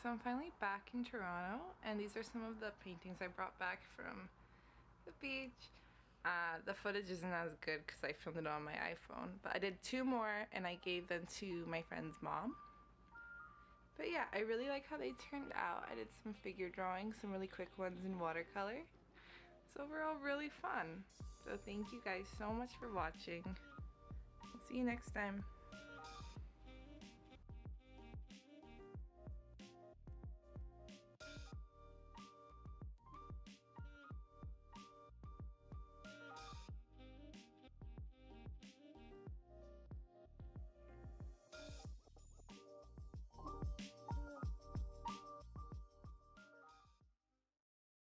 So I'm finally back in Toronto, and these are some of the paintings I brought back from the beach. The footage isn't as good because I filmed it on my iPhone, but I did 2 more and I gave them to my friend's mom. But yeah, I really like how they turned out. I did some figure drawings, some really quick ones in watercolor. So overall, really fun. So thank you guys so much for watching. I'll see you next time.